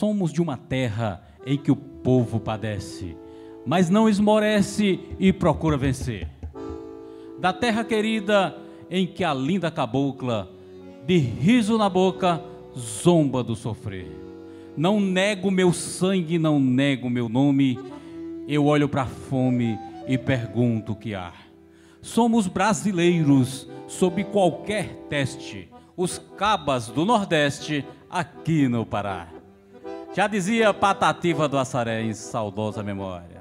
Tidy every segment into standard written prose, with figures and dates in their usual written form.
somos de uma terra em que o povo padece, mas não esmorece e procura vencer. Da terra querida em que a linda cabocla, de riso na boca, zomba do sofrer. Não nego meu sangue, não nego meu nome, eu olho para a fome e pergunto o que há. Somos brasileiros sob qualquer teste, os cabas do Nordeste aqui no Pará. Já dizia Patativa do Assaré em saudosa memória.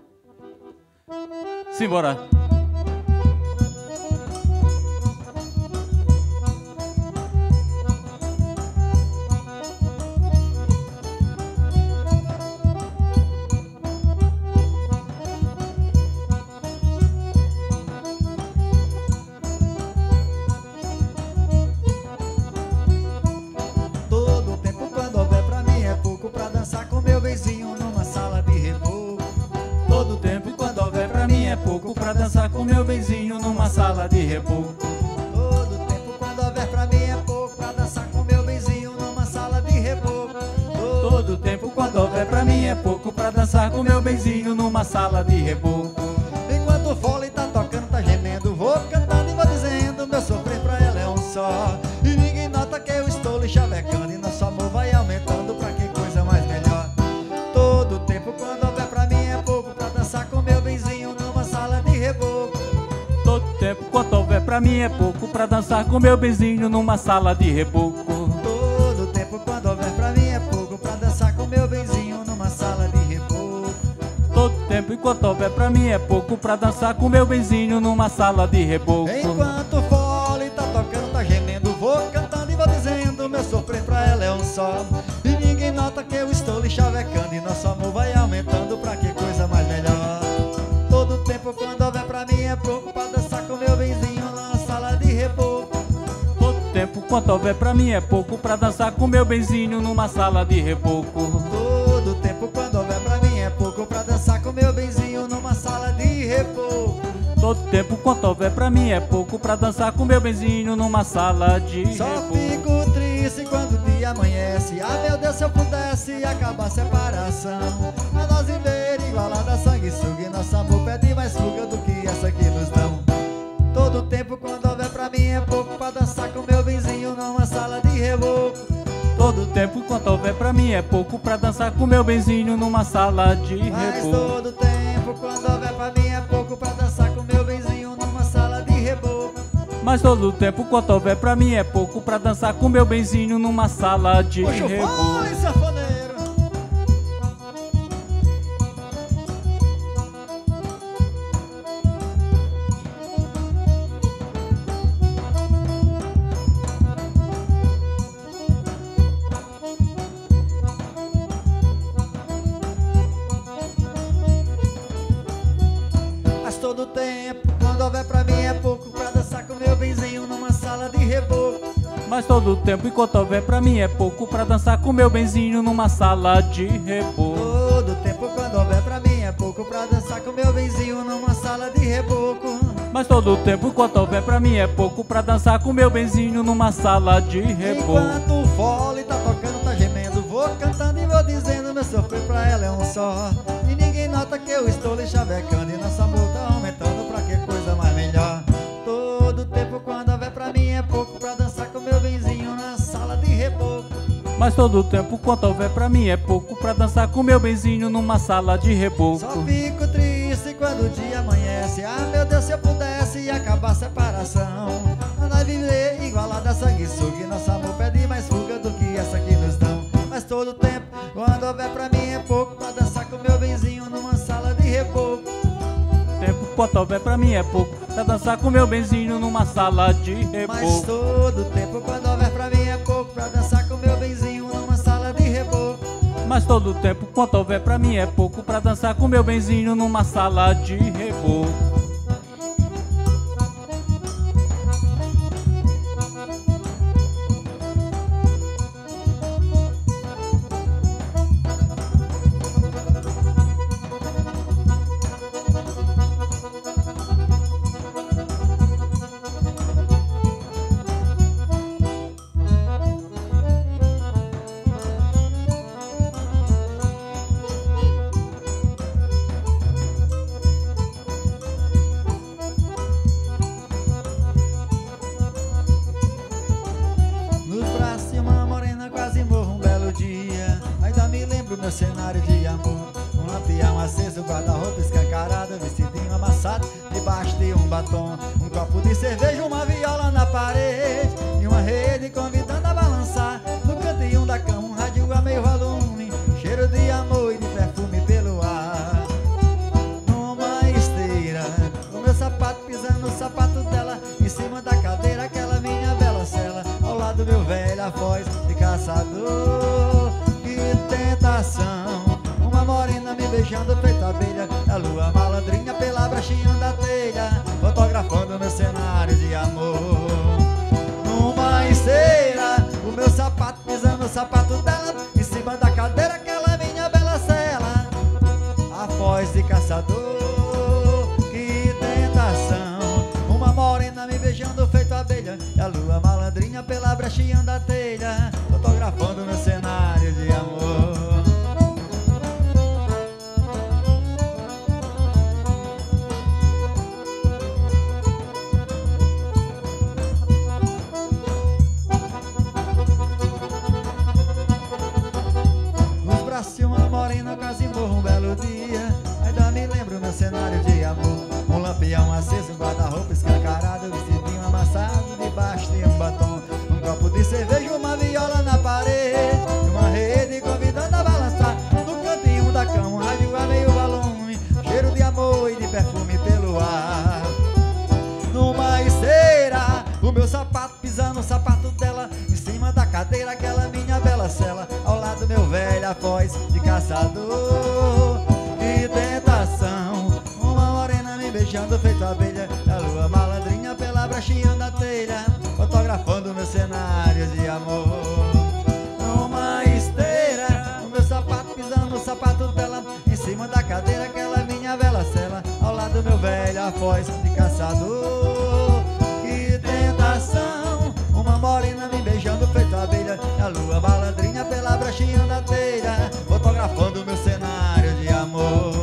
Simbora! Pra dançar com meu benzinho numa sala de reboco. Todo tempo quando houver pra mim é pouco pra dançar com meu benzinho numa sala de reboco. Todo tempo quando houver pra mim é pouco pra dançar com meu benzinho numa sala de reboco. Enquanto o fole tá tocando, tá gemendo, vou cantando e vou dizendo, meu sofrer pra ela é um só. E ninguém nota que eu estou lhe chavecando e nosso amor vai aumentando pra que coisa mais melhor. Todo tempo quando houver pra mim é pouco pra dançar com meu benzinho numa sala de reboco. Todo tempo quanto houver pra mim é pouco pra dançar com meu benzinho numa sala de reboco. Todo tempo quando houver pra mim é pouco pra dançar com meu benzinho numa sala de reboco. Todo tempo enquanto houver pra mim é pouco pra dançar com meu benzinho numa sala de reboco. Enquanto o fole tá tocando, tá gemendo, vou cantando e vou dizendo, meu sofrer pra ela é um só. E ninguém nota que eu estou lhe chavecando e nosso amor vai aumentando pra que coisa mais melhor. Todo tempo quando houver pra mim é pouco pra dançar com meu benzinho numa sala de reboco. Todo tempo quanto houver pra mim é pouco pra dançar com meu benzinho numa sala de reboco. Todo tempo quando houver pra mim é pouco pra dançar com meu benzinho numa sala de reboco. Todo tempo quanto houver pra mim é pouco pra dançar com meu benzinho numa sala de Só reboco. fico triste quando o dia amanhece. Ah, meu Deus, se eu pudesse acabar a separação, a nós viver igualada, sanguessuga, e nosso amor pede mais fuga do que essa que nos dão. Todo tempo quando houver pra mim é pouco pra dançar com meu benzinho numa sala de reboco. Todo tempo enquanto houver pra mim é pouco pra dançar com meu benzinho numa sala de Mas reboco. todo tempo quando houver pra mim é pouco pra dançar com meu benzinho numa sala de reboco. Mas todo tempo quanto houver pra mim é pouco pra dançar com meu benzinho numa sala de Puxa o reboco. fole, sanfoneiro! Mas todo tempo quando houver pra mim é pouco pra dançar com meu benzinho numa sala de reboco. Mas todo tempo enquanto houver pra mim é pouco pra dançar com meu benzinho numa sala de reboco. Todo tempo quando houver pra mim é pouco pra dançar com meu benzinho numa sala de reboco. Mas todo tempo enquanto houver pra mim é pouco pra dançar com meu benzinho numa sala de reboco. Enquanto o fole tá tocando, tá gemendo, vou cantando e vou dizendo, meu sofrer pra ela é um só. E ninguém nota que eu estou lhe chavecando e nosso amor tá aumentando pra que coisa mais melhor. Todo tempo quando houver pra mim é pouco pra dançar com meu benzinho na sala de reboco. Mas todo tempo quanto houver pra mim é pouco pra dançar com meu benzinho numa sala de reboco. Só fico triste quando o dia amanhece. Ah, meu Deus, se eu pudesse acabar a separação, a nós viver igualada, sanguessuga, e nosso amor pede mais fuga do que essa que nos dão. Mas todo tempo quando houver pra mim é pouco pra dançar com meu benzinho numa sala de reboco. Tempo quanto houver pra mim é pouco pra dançar com meu benzinho numa sala de Mas reboco. todo tempo quando houver pra mim é pouco pra dançar com meu benzinho numa sala de reboco. Mas todo tempo quanto houver pra mim é pouco pra dançar com meu benzinho numa sala de reboco. meu cenário de amor. Um lampião aceso, guarda-roupa escancarado, vestidinho amassado debaixo de um batom. Um copo de cerveja, uma viola na parede e uma rede convidando a balançar. No cantinho da cama, um rádio a meio volume, cheiro de amor e de perfume pelo ar. Numa esteira, o meu sapato pisando no sapato dela, em cima da cadeira, aquela minha bela cela, ao lado meu velho, a voz de caçador. Que tentação, uma morena me beijando feito abelha, a lua malandrinha pela brechinha da telha, fotografando meu cenário de amor. Numa esteira, o meu sapato pisando no sapato dela, em cima da cadeira, aquela minha bela cela, a voz de caçador. Que tentação, uma morena me beijando feito abelha, e a lua malandrinha pela brechinha da telha, fotografando meu cenário de amor. Se uma morena quase morro um belo dia, ainda me lembro meu cenário de amor. Um lampião aceso, um guarda-roupa escancarado, vestidinho amassado debaixo de um batom. Um copo de cerveja, uma viola na parede, uma rede convidando a balançar. No cantinho da cama, um rádio a meio volume, cheiro de amor e de perfume pelo ar. Numa esteira, o meu sapato pisando no sapato dela, em cima da cadeira, aquela minha bela cela, ao lado meu velho, a voz de caçador. Que tentação, uma morena me beijando feito abelha, a lua malandrinha pela brechinha da telha, fotografando meu cenário de amor. Numa esteira, o meu sapato pisando no sapato dela, em cima da cadeira, aquela minha bela cela, ao lado meu velho, a voz de caçador. Que tentação, uma morena me beijando feito abelha, a lua malandrinha pela brechinha da telha, fotografando meu cenário de amor.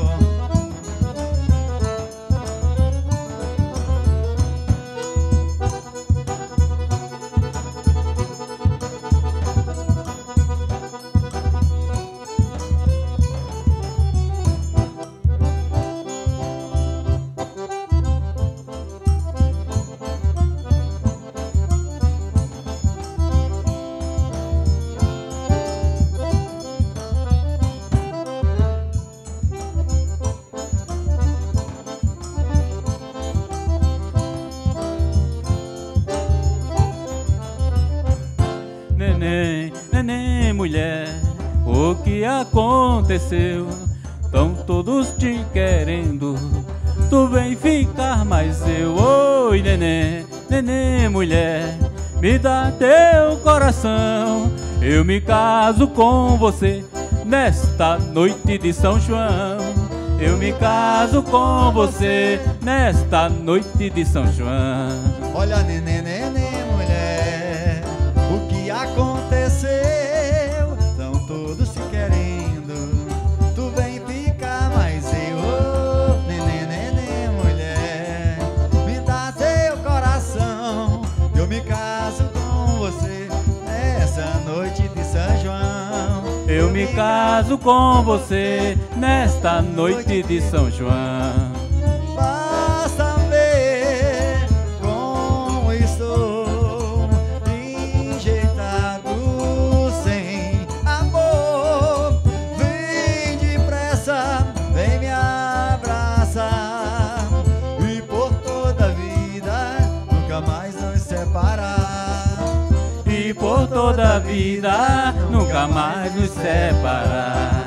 Neném, neném, mulher, o que aconteceu? Tão todos te querendo, tu vem ficar mais eu. Oi, neném, neném, mulher, me dá teu coração, eu me caso com você nesta noite de São João. Eu me caso com você nesta noite de São João. Olha, neném, neném, mulher, o que aconteceu? Tão todos se querendo, tu vem ficar mais eu. Oh, neném, neném, mulher, me dá seu coração, eu me caso com você nessa noite de São João. Eu me caso com você nesta noite de São João. Basta ver como estou enjeitado sem amor. Vem depressa, vem me abraçar, e por toda a vida nunca mais nos separar. E por toda a vida nunca mais nos separar.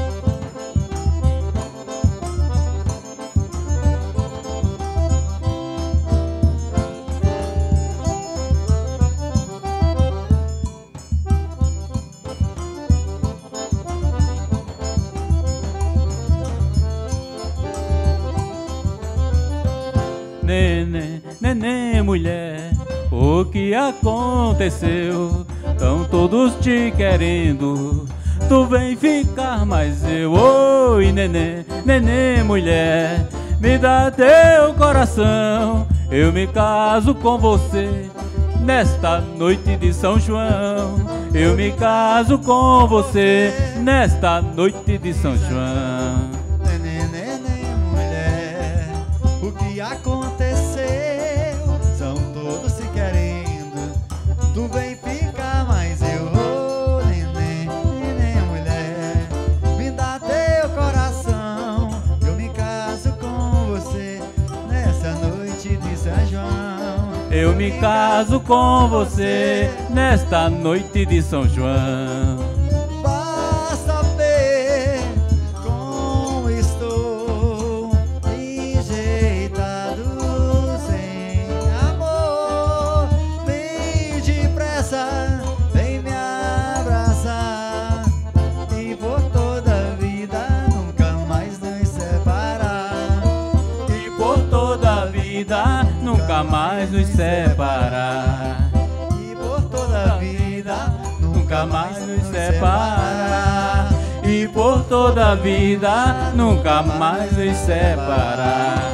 Neném, neném, mulher, o que aconteceu? Tão todos te querendo, tu vem ficar mais eu. Oi, neném, neném, mulher, me dá teu coração, eu me caso com você nesta noite de São João. Eu me caso com você nesta noite de São João. Neném, mulher, o que aconteceu? São todos se querendo, tu vem ficar, mas eu vou. Neném, mulher, me dá teu coração. Eu me caso com você nessa noite de São João. Eu me caso com você nesta noite de São João. Basta ver como estou enjeitado sem amor. Vem depressa, vem me abraçar e por toda a vida nunca mais nos separar. E por toda a vida nunca mais nos separar. E por toda a vida Nunca mais nos separar. E por toda a vida nunca mais nos separar.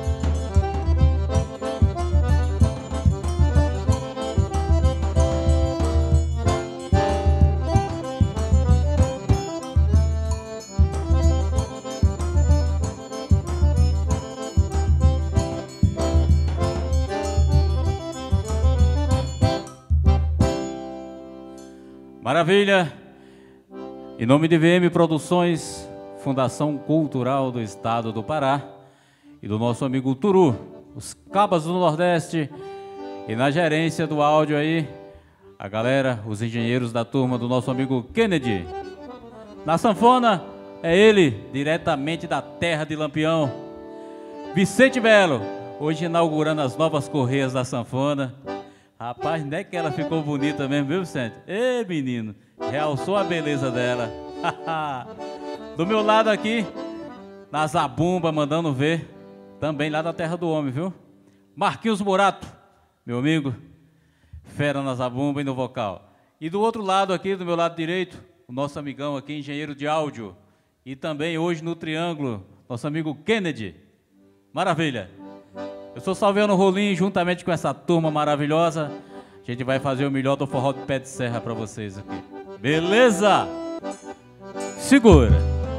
Maravilha! Em nome de VM Produções, Fundação Cultural do Estado do Pará e do nosso amigo Turu, os Cabas do Nordeste, e na gerência do áudio aí, a galera, os engenheiros da turma do nosso amigo Kennedy. Na sanfona, é ele, diretamente da terra de Lampião, Vicente Belo, hoje inaugurando as novas correias da sanfona. Rapaz, não é que ela ficou bonita mesmo, viu, Vicente? Ê, menino, realçou a beleza dela. Do meu lado aqui, na zabumba, mandando ver, também lá da terra do homem, viu? Marquinhos Murato, meu amigo, fera na zabumba e no vocal. E do outro lado aqui, do meu lado direito, o nosso amigão aqui, engenheiro de áudio. E também hoje no Triângulo, nosso amigo Kennedy. Maravilha! Eu sou Salviano Rolim, juntamente com essa turma maravilhosa, a gente vai fazer o melhor do forró de pé de serra pra vocês aqui. Beleza? Segura!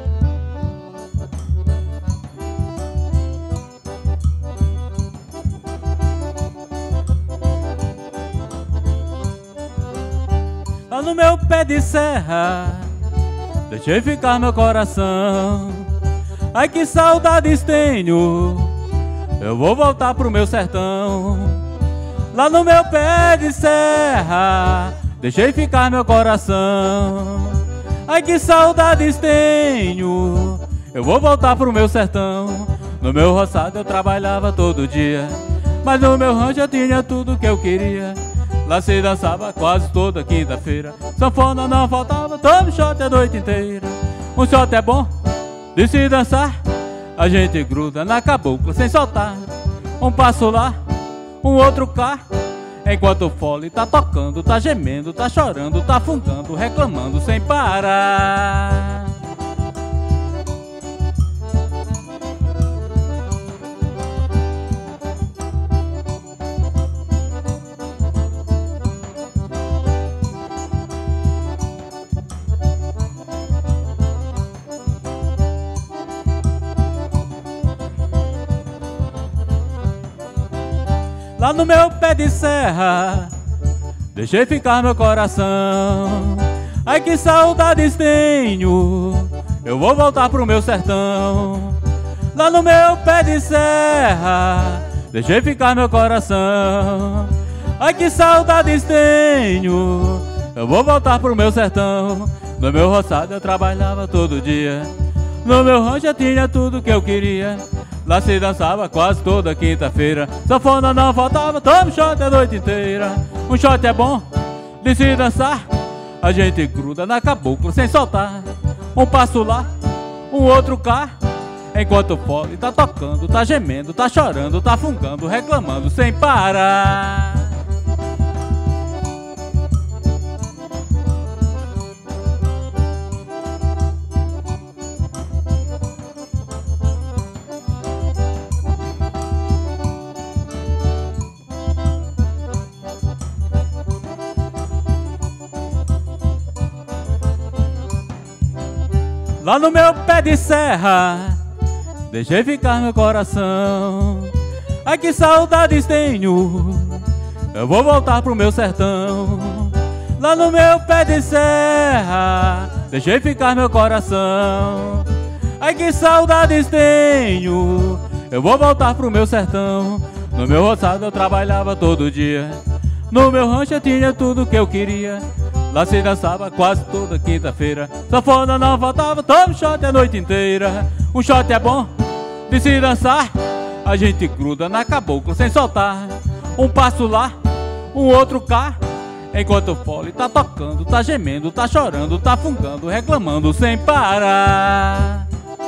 Lá no meu pé de serra, deixei ficar meu coração. Ai, que saudades tenho, eu vou voltar pro meu sertão. Lá no meu pé de serra, deixei ficar meu coração. Ai, que saudades tenho, eu vou voltar pro meu sertão. No meu roçado eu trabalhava todo dia, mas no meu rancho eu tinha tudo que eu queria. Lá se dançava quase toda quinta-feira, sanfona não faltava, todo shot a noite inteira. Um shot é bom de se dançar, a gente gruda na cabocla sem soltar. Um passo lá, um outro cá, enquanto o fole tá tocando, tá gemendo, tá chorando, tá fungando, reclamando sem parar. Lá no meu pé de serra, deixei ficar meu coração. Ai, que saudades tenho, eu vou voltar pro meu sertão. Lá no meu pé de serra, deixei ficar meu coração. Ai, que saudades tenho, eu vou voltar pro meu sertão. No meu roçado eu trabalhava todo dia, no meu rancho eu tinha tudo que eu queria. Lá se dançava quase toda quinta-feira, sanfona não faltava, todo shot a noite inteira. Um shot é bom de se dançar, a gente gruda na cabocla sem soltar. Um passo lá, um outro cá, enquanto o fole tá tocando, tá gemendo, tá chorando, tá fungando, reclamando sem parar. lá no meu pé de serra, deixei ficar meu coração. Ai, que saudades tenho, eu vou voltar pro meu sertão. Lá no meu pé de serra, deixei ficar meu coração. Ai, que saudades tenho, eu vou voltar pro meu sertão. No meu roçado eu trabalhava todo dia, no meu rancho eu tinha tudo que eu queria. Lá se dançava quase toda quinta-feira, sanfona não faltava, toma shot a noite inteira. Um shot é bom de se dançar, a gente gruda na cabocla sem soltar. Um passo lá, um outro cá, enquanto o fole tá tocando, tá gemendo, tá chorando, tá fungando, reclamando sem parar.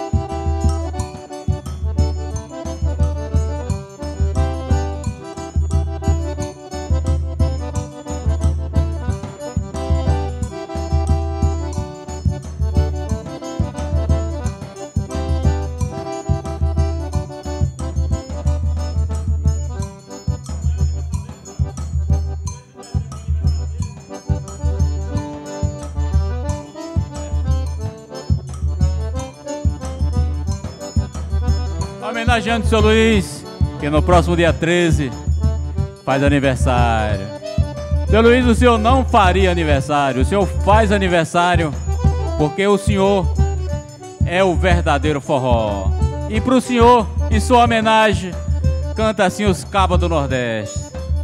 Homenageando o seu Luiz, que no próximo dia 13 faz aniversário. Seu Luiz, o senhor não faria aniversário, o senhor faz aniversário porque o senhor é o verdadeiro forró. E pro senhor, em sua homenagem, canta assim os Cabas do Nordeste.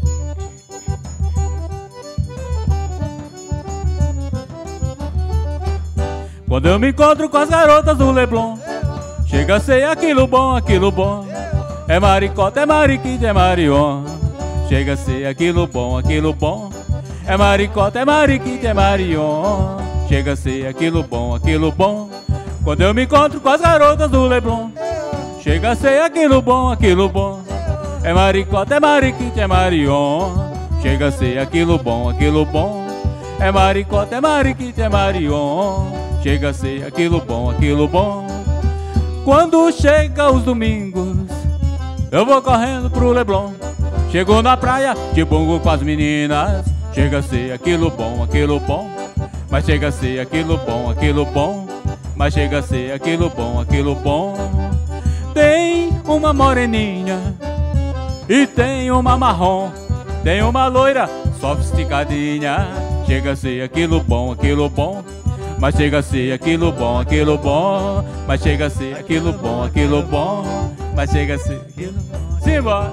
Quando eu me encontro com as garotas do Leblon, chega a ser aquilo bom, aquilo bom. É maricota, é mariquita, é marion. Chega a ser aquilo bom, aquilo bom. É maricota, é mariquita, é marion. Chega a ser aquilo bom, aquilo bom. Quando eu me encontro com as garotas do Leblon, chega a ser aquilo bom, aquilo bom. É maricota, é mariquita, é marion. Chega a ser aquilo bom, aquilo bom. É maricota, é mariquita, é marion. Chega a ser aquilo bom, aquilo bom. Quando chega os domingos, eu vou correndo pro Leblon. Chego na praia, de bongo com as meninas. Chega a ser aquilo bom, aquilo bom. Mas chega a ser aquilo bom, aquilo bom. Mas chega a ser aquilo bom, aquilo bom. Tem uma moreninha e tem uma marrom. Tem uma loira sofisticadinha. Chega a ser aquilo bom, aquilo bom. Mas chega a ser aquilo bom, aquilo bom. Mas chega a ser aquilo bom, aquilo bom. Mas chega a ser aquilo bom. Simbora!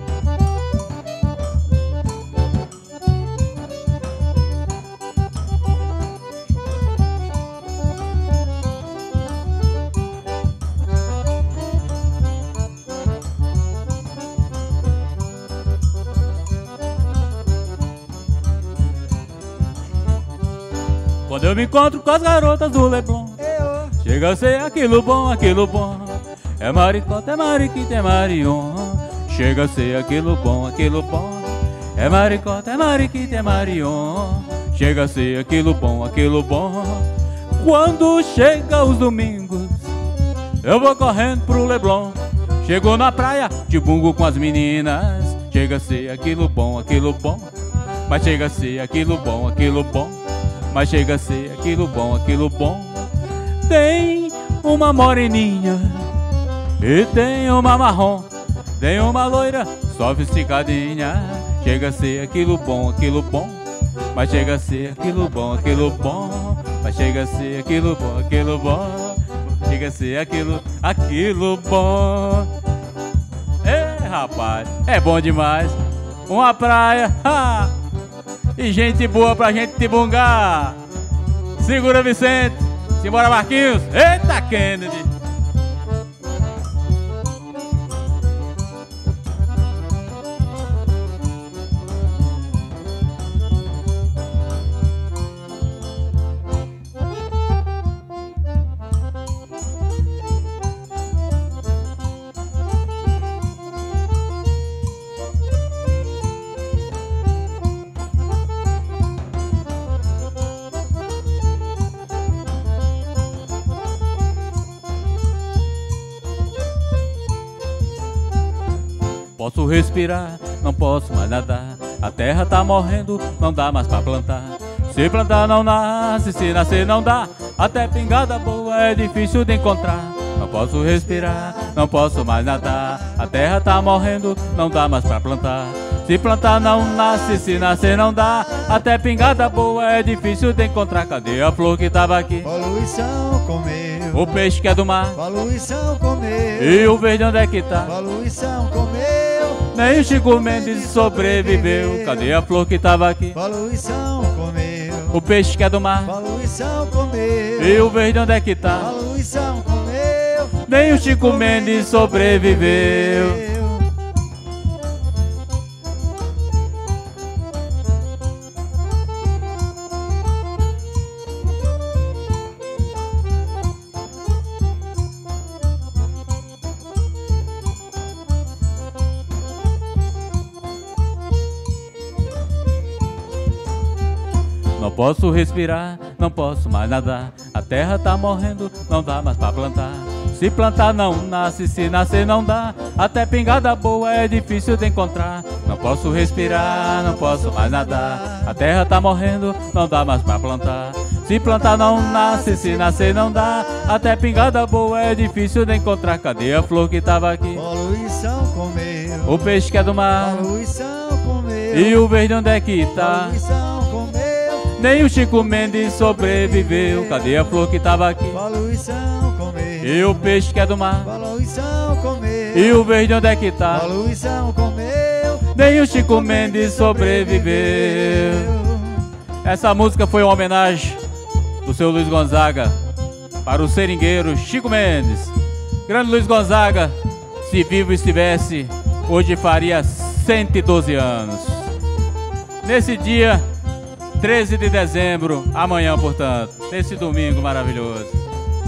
Quando eu me encontro com as garotas do Leblon, chega a ser aquilo bom, aquilo bom. É maricota, é mariquita, é marion. Chega a ser aquilo bom, aquilo bom. É maricota, é mariquita, é marion. Chega a ser aquilo bom, aquilo bom. Quando chega os domingos, eu vou correndo pro Leblon. Chego na praia, de bungo com as meninas. Chega a ser aquilo bom, aquilo bom. Mas chega a ser aquilo bom, aquilo bom. Mas chega a ser aquilo bom, aquilo bom. Tem uma moreninha e tem uma marrom. Tem uma loira sofisticadinha. Chega a ser aquilo bom, aquilo bom. Mas chega a ser aquilo bom, aquilo bom. Mas chega a ser aquilo bom, aquilo bom. Chega a ser aquilo bom. É, rapaz, é bom demais. Uma praia, ha! E gente boa pra gente te bungar. Segura, Vicente. Simbora, Marquinhos. Eita, Kennedy. Posso respirar, não posso mais nadar. A terra tá morrendo, não dá mais pra plantar. Se plantar não nasce, se nascer não dá. Até pingada boa é difícil de encontrar. Não posso respirar, não posso mais nadar. A terra tá morrendo, não dá mais pra plantar. Se plantar não nasce, se nascer não dá. Até pingada boa é difícil de encontrar. Cadê a flor que tava aqui? Poluição comeu. O peixe que é do mar. Poluição comeu. E o verde onde é que tá? Poluição comeu. Nem o Chico Mendes sobreviveu. Cadê a flor que tava aqui? Poluição comeu. O peixe que é do mar. Poluição comeu. E o verde onde é que tá? Poluição comeu. Nem o Chico Mendes sobreviveu. Não posso respirar, não posso mais nadar. A terra tá morrendo, não dá mais pra plantar. Se plantar não nasce, se nascer não dá. Até pingada boa é difícil de encontrar. Não posso respirar, não posso mais nadar. A terra tá morrendo, não dá mais pra plantar. Se plantar não nasce, se nascer não dá. Até pingada boa é difícil de encontrar. Cadê a flor que tava aqui? Poluição comeu. O peixe que é do mar. Poluição comeu. E o verde onde é que tá? Poluição comeu. Nem o Chico Mendes sobreviveu. Cadê a flor que tava aqui? Poluição comeu. E o peixe que é do mar. Poluição comeu. E o verde onde é que tá? Poluição comeu. Nem o Chico Mendes sobreviveu. Essa música foi uma homenagem do seu Luiz Gonzaga para o seringueiro Chico Mendes. Grande Luiz Gonzaga, se vivo estivesse, hoje faria 112 anos. Nesse dia 13 de dezembro, amanhã, portanto, nesse domingo maravilhoso.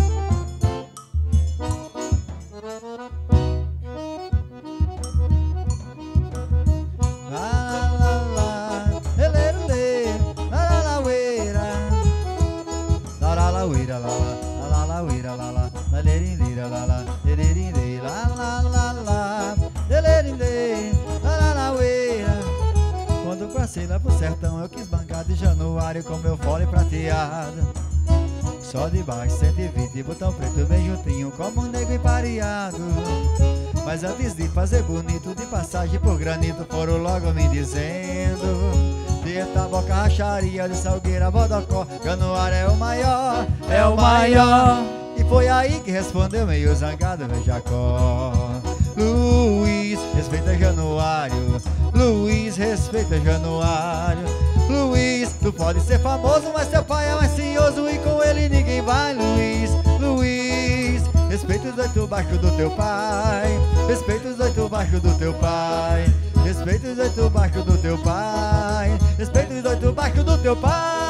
Quando passei lá pro sertão eu quis bancar de Januário com meu fole prateado. Só de baixo 120, botão preto bem juntinho como um negro empareado. Mas antes de fazer bonito, de passagem por granito, foram logo me dizendo: de Taboca, Racharia, de Salgueira, Bodocó, Januário é o maior, É o maior. E foi aí que respondeu meio zangado meu Jacó: Luiz, respeita Januário. Luiz, respeita Januário. Luiz, tu pode ser famoso, mas teu pai é mais cioso e com ele ninguém vai. Luiz, Luiz, respeita os 8 baixos do teu pai. Respeita os 8 baixos do teu pai. Respeita os 8 baixos do teu pai. Respeita os 8 baixos do teu pai.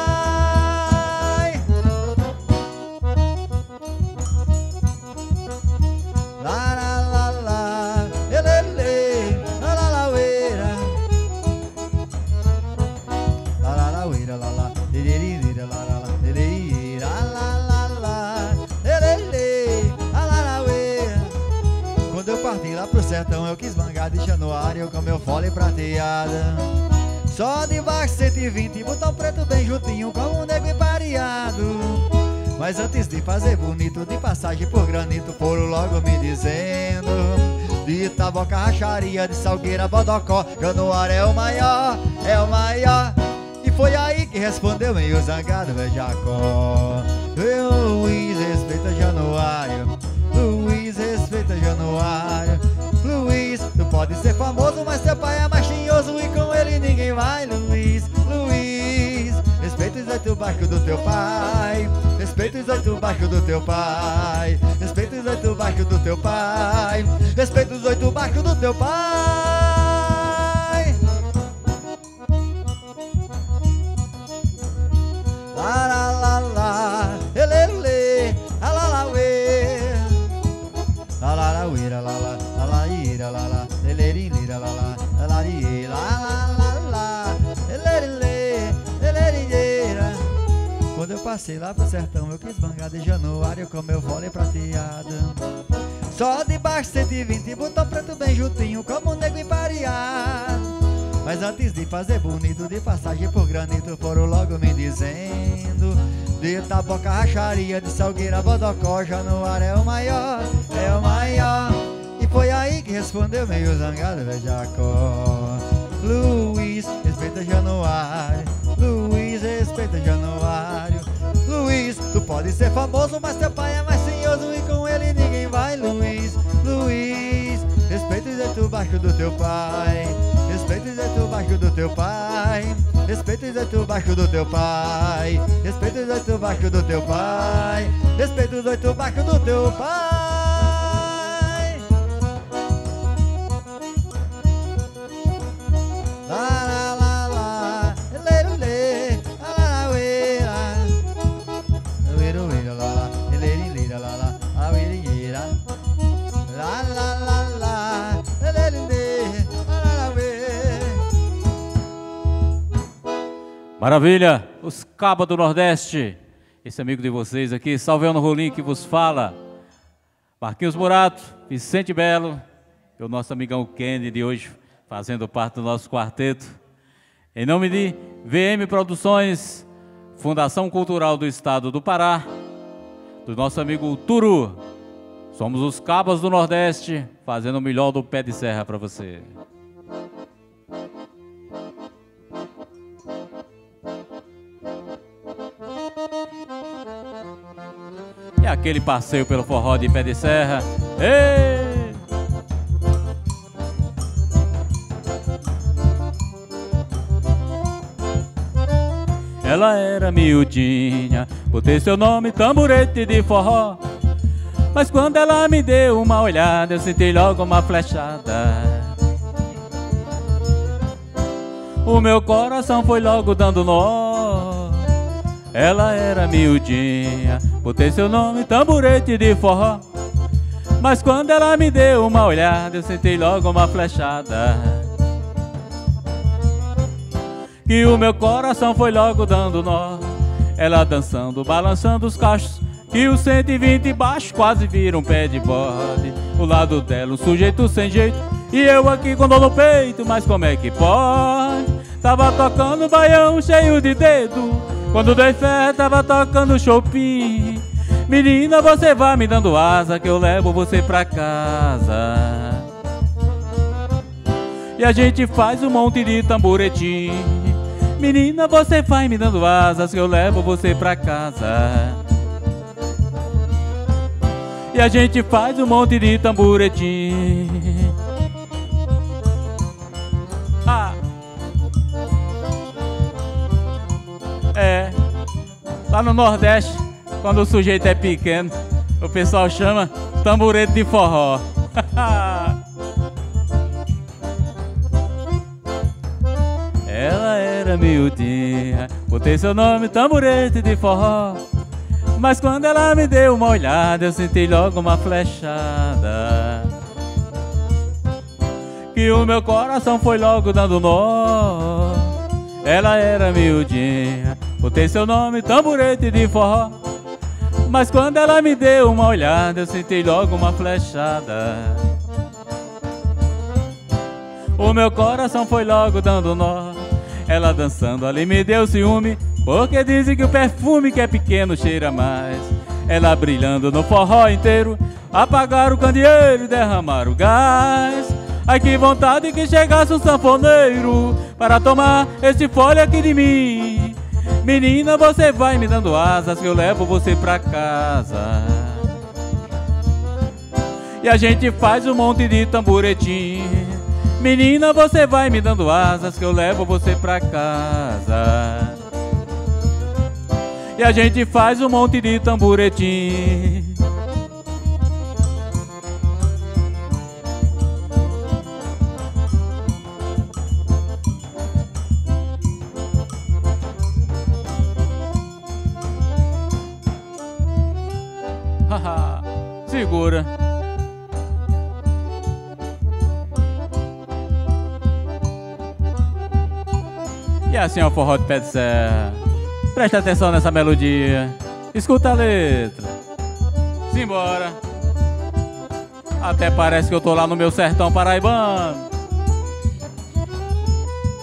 Pro sertão eu quis bangar de Januário com meu fole prateada. Só de baixo 120, botão preto bem juntinho como um negro empareado. Mas antes de fazer bonito, de passagem por granito, foram logo me dizendo: de Taboca, Racharia, de Salgueira, Bodocó, Januário é o maior, é o maior. E foi aí que respondeu meio zangado meu Jacó: Luiz, respeita Januário. Luiz, respeita Januário. Luiz, tu pode ser famoso, mas teu pai é mais tinhoso e com ele ninguém vai. Luiz, Luiz, respeita os 8 baixos do teu pai. Respeita os 8 baixos do teu pai. Respeita os 8 baixos do teu pai. Respeita os 8 baixos do teu pai. La la la la, elele, la la la we, la la la we, la la la, la la ira, la la, elele ira, la la, la la ira, la la la, elele, elele ira. Quando eu passei lá pro sertão eu quis bangar de Januário com meu vôlei prateado. Só de baixo 120, botão preto bem juntinho como um negro empareado. Mas antes de fazer bonito, de passagem por granito, foram logo me dizendo: de Taboca, Racharia, de Salgueira, Bodocó, Januário é o maior, é o maior. E foi aí que respondeu meio zangado, velho Jacó: Luiz, respeita Januário, Luiz, respeita Januário. Luiz, tu pode ser famoso, mas teu pai é mais senhoso e com ele ninguém vai. Luiz, Luiz, respeita o jeito baixo do teu pai, respeita o jeito baixo do teu pai, respeita o jeito baixo do teu pai, respeita o jeito baixo do teu pai, respeita o jeito baixo do teu pai. Maravilha, os Cabas do Nordeste, esse amigo de vocês aqui, Salveano Rolim que vos fala, Marquinhos Murato, Vicente Belo e o nosso amigão Kennedy de hoje, fazendo parte do nosso quarteto. Em nome de VM Produções, Fundação Cultural do Estado do Pará, do nosso amigo Turu, somos os Cabas do Nordeste, fazendo o melhor do pé de serra para você. E aquele passeio pelo forró de pé de serra. Ei! Ela era miudinha, botei seu nome tamborete de forró. Mas quando ela me deu uma olhada, eu senti logo uma flechada. O meu coração foi logo dando nó. Ela era miudinha, botei seu nome tamborete de forró. Mas quando ela me deu uma olhada, eu senti logo uma flechada. Que o meu coração foi logo dando nó. Ela dançando, balançando os cachos, que o 120 baixo quase vira um pé de bode. O lado dela um sujeito sem jeito, e eu aqui com dor no peito, mas como é que pode? Tava tocando baião cheio de dedo, quando dei fé tava tocando Chopin. Menina, você vai me dando asa, que eu levo você pra casa. E a gente faz um monte de tamboretim. Menina, você vai me dando asas, que eu levo você pra casa. E a gente faz um monte de tamboretim. Ah. É, lá no Nordeste, quando o sujeito é pequeno, o pessoal chama tamborete de forró. Ela era miudinha, botei seu nome tamborete de forró. Mas quando ela me deu uma olhada, eu senti logo uma flechada. Que o meu coração foi logo dando nó. Ela era miudinha, botei seu nome tamborete de forró. Mas quando ela me deu uma olhada, eu senti logo uma flechada. O meu coração foi logo dando nó. Ela dançando ali me deu ciúme, porque dizem que o perfume que é pequeno cheira mais. Ela brilhando no forró inteiro, apagaram o candeeiro e derramaram o gás. Ai que vontade que chegasse um sanfoneiro para tomar esse fole aqui de mim. Menina, você vai me dando asas, que eu levo você pra casa. E a gente faz um monte de tamboretim. Menina, você vai me dando asas, que eu levo você pra casa. E a gente faz um monte de tamboretim. Haha, segura. E assim é o forró de pé de serra. Presta atenção nessa melodia, escuta a letra. Simbora. Até parece que eu tô lá no meu sertão paraibano.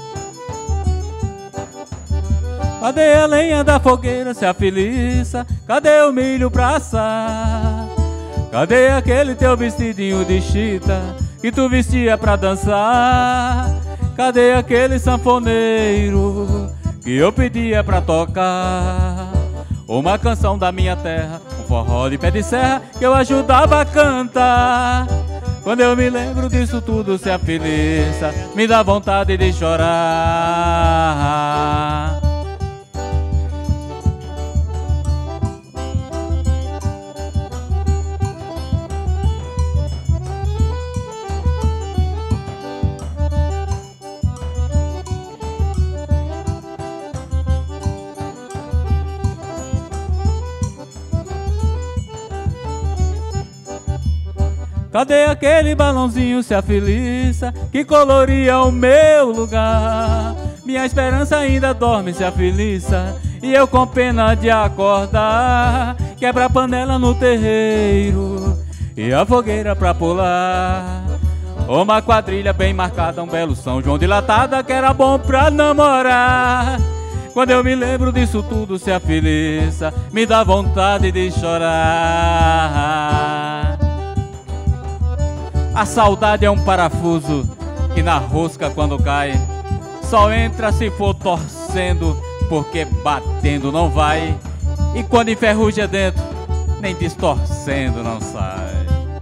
Cadê a lenha da fogueira, se afiliça? Cadê o milho pra assar? Cadê aquele teu vestidinho de chita que tu vestia pra dançar? Cadê aquele sanfoneiro que eu pedia pra tocar? Uma canção da minha terra, um forró de pé de serra que eu ajudava a cantar. Quando eu me lembro disso tudo, se afiliça, me dá vontade de chorar. Cadê aquele balãozinho, se afiliça, que coloria o meu lugar? Minha esperança ainda dorme, se afiliça, e eu com pena de acordar. Quebra a panela no terreiro e a fogueira pra pular. Uma quadrilha bem marcada, um belo São João dilatada, que era bom pra namorar. Quando eu me lembro disso tudo, se afiliça, me dá vontade de chorar. A saudade é um parafuso que na rosca quando cai só entra se for torcendo, porque batendo não vai. E quando enferruja dentro, nem distorcendo não sai.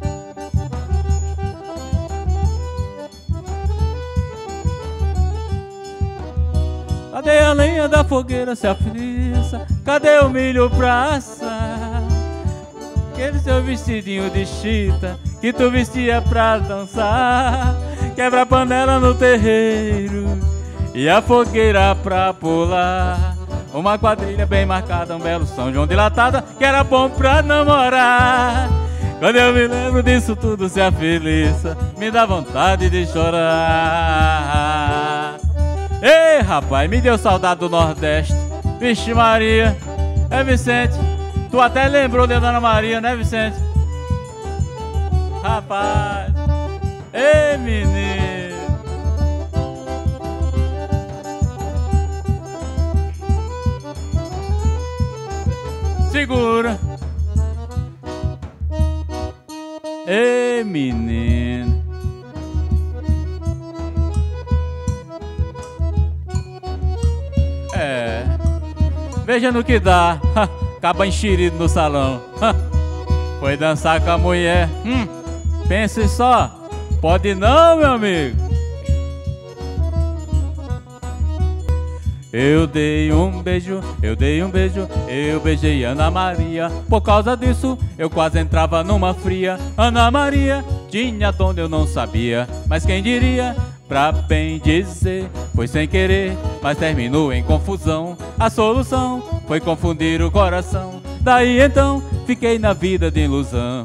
Cadê a lenha da fogueira, se afiliça? Cadê o milho pra assar? Aquele seu vestidinho de chita que tu vestia pra dançar. Quebra a panela no terreiro e a fogueira pra pular. Uma quadrilha bem marcada, um belo São João dilatada, que era bom pra namorar. Quando eu me lembro disso tudo, se afiliça, me dá vontade de chorar. Ei, rapaz, me deu saudade do Nordeste. Vixe Maria, é Vicente, tu até lembrou de Dona Maria, né, Vicente? Rapaz, ei, menino. Segura. Ei, menino. É, veja no que dá. Acaba enxerido no salão. Foi dançar com a mulher. Pense só. Pode não, meu amigo. Eu dei um beijo, eu beijei Ana Maria. Por causa disso, eu quase entrava numa fria. Ana Maria tinha dom, eu não sabia, mas quem diria, pra bem dizer, foi sem querer, mas terminou em confusão. A solução foi confundir o coração. Daí então, fiquei na vida de ilusão.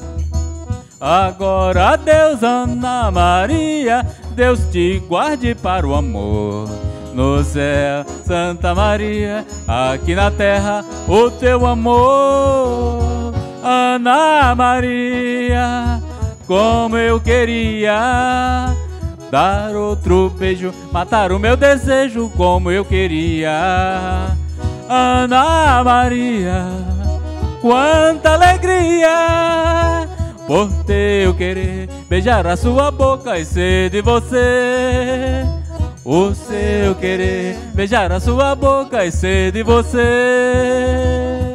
Agora adeus, Ana Maria, Deus te guarde para o amor. No céu, Santa Maria, aqui na terra, o teu amor. Ana Maria, como eu queria dar outro beijo, matar o meu desejo, como eu queria. Ana Maria, quanta alegria por teu querer beijar a sua boca e ser de você. O seu querer beijar a sua boca e ser de você.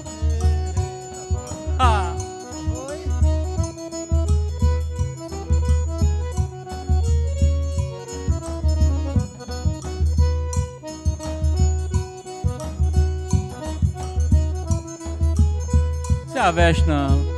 Se aveste não.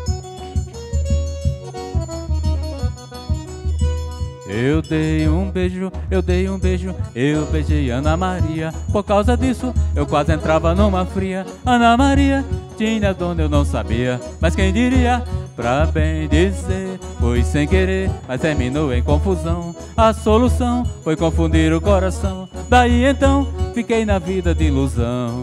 Eu dei um beijo, eu beijei Ana Maria. Por causa disso, eu quase entrava numa fria. Ana Maria tinha dono, eu não sabia, mas quem diria, pra bem dizer, foi sem querer, mas terminou em confusão. A solução foi confundir o coração. Daí então, fiquei na vida de ilusão.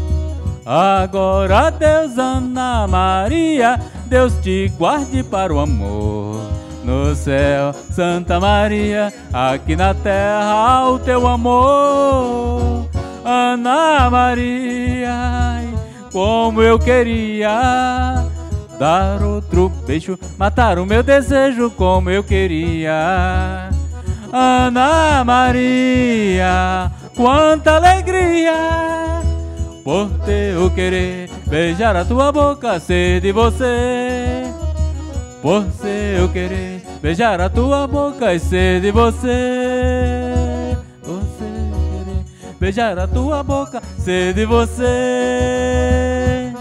Agora adeus, Ana Maria, Deus te guarde para o amor. No céu, Santa Maria, aqui na terra, o teu amor. Ana Maria, ai, como eu queria dar outro beijo, matar o meu desejo como eu queria. Ana Maria, quanta alegria por teu querer beijar a tua boca, ser de você. Por seu querer beijar a tua boca e ser de você. Por seu querer beijar a tua boca, ser de você.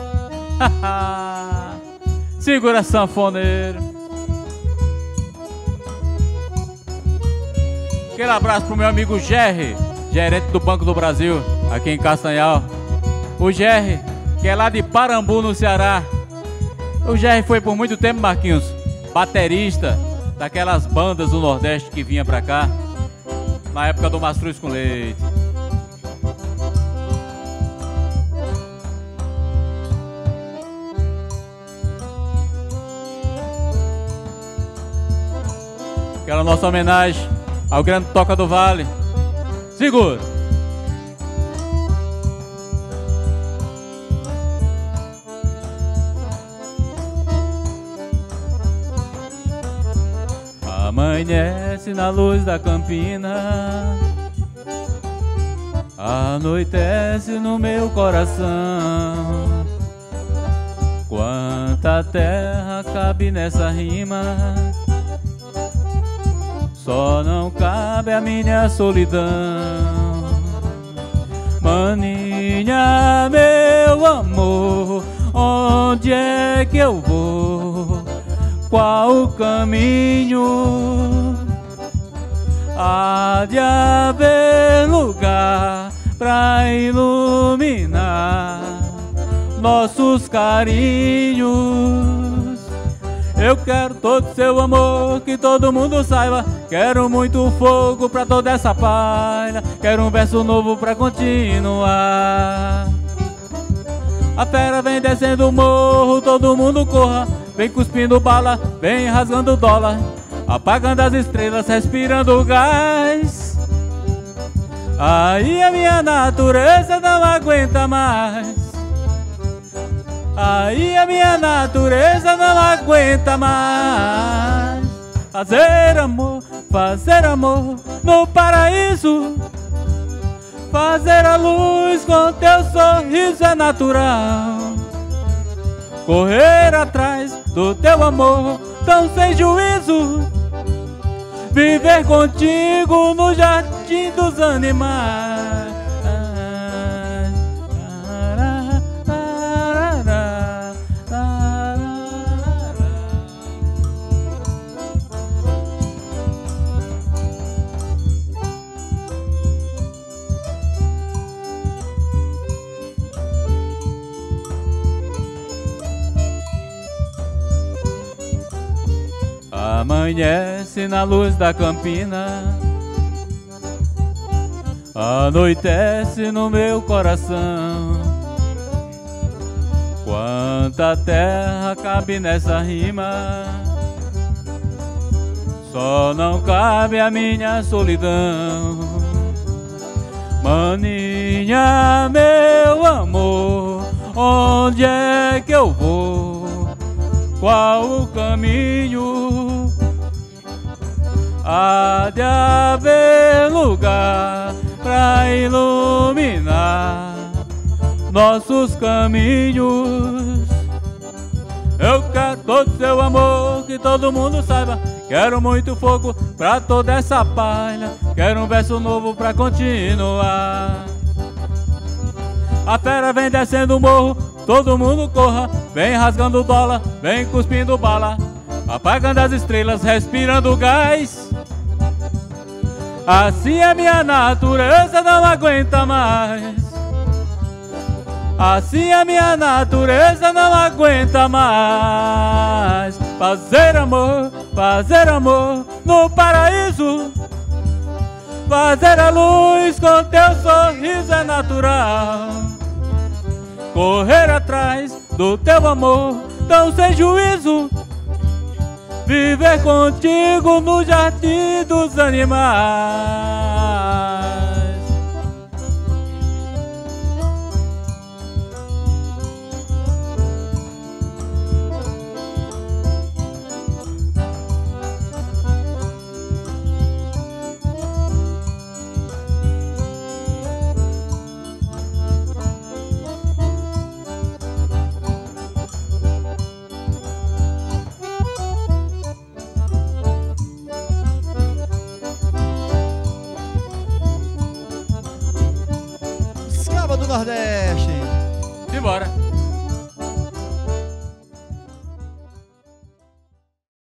Segura, sanfoneiro. Aquele abraço pro meu amigo Jerry, gerente do Banco do Brasil, aqui em Castanhal. O Jerry, que é lá de Parambu, no Ceará. O Jerry foi por muito tempo, Marquinhos, baterista daquelas bandas do Nordeste que vinha pra cá, na época do Mastruz com Leite. Aquela nossa homenagem ao grande Toca do Vale. Segura! Amanhece na luz da campina, anoitece no meu coração. Quanta terra cabe nessa rima, só não cabe a minha solidão. Maninha, meu amor, onde é que eu vou? Qual o caminho? Há de haver lugar pra iluminar nossos carinhos. Eu quero todo seu amor, que todo mundo saiba. Quero muito fogo pra toda essa palha. Quero um verso novo pra continuar. A fera vem descendo o morro, todo mundo corra. Vem cuspindo bala, vem rasgando dólar, apagando as estrelas, respirando gás. Aí a minha natureza não aguenta mais. Aí a minha natureza não aguenta mais. Fazer amor no paraíso. Fazer a luz com teu sorriso é natural. Correr atrás do teu amor tão sem juízo. Viver contigo no jardim dos animais. Amanhece na luz da campina, anoitece no meu coração. Quanta terra cabe nessa rima, só não cabe a minha solidão. Maninha, meu amor, onde é que eu vou? Qual o caminho? Há de haver lugar pra iluminar nossos caminhos. Eu quero todo seu amor, que todo mundo saiba. Quero muito fogo pra toda essa palha. Quero um verso novo pra continuar. A fera vem descendo o morro, todo mundo corra. Vem rasgando dólar, vem cuspindo bala, apagando as estrelas, respirando gás. Assim a minha natureza não aguenta mais. Assim a minha natureza não aguenta mais. Fazer amor no paraíso. Fazer a luz com teu sorriso é natural. Correr atrás do teu amor tão sem juízo. Viver contigo no jardim dos animais. Nordeste. Simbora.